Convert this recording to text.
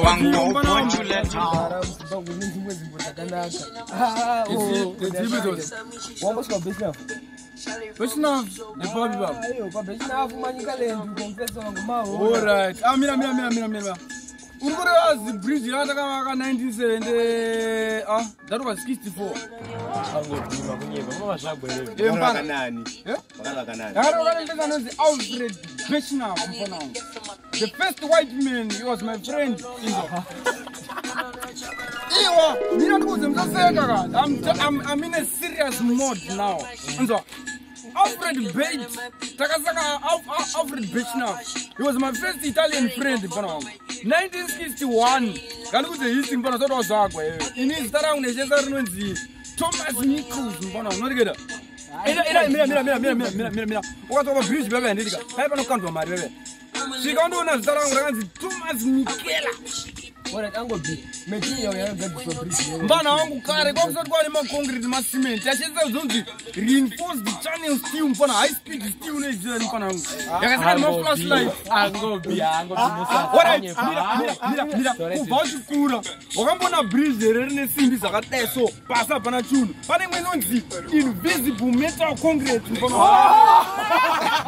wangu pochuleta. Alright. Mira. Uri bridge yakavaka 1970 that was 64. Alfred Bechner. The first white man, he was my friend. I'm in a serious mode now. Alfred Bechner, he was my first Italian friend. 1961, in his town, Thomas Nichols. She can't do Thomas Michela. What an angle be? Mbana wangu kare kwa kwa ni concrete ma cement. Yacheza zonzi reinforce the channel steel mbona high speed steel ne zeni mbana wangu. Yakasema mo flashlight ango musa. Mira. Kubashi kura. Wakambona bridge rene simbi zakateso. Pasa pana chunu. Pane mwenonzi invisible metal concrete mbona.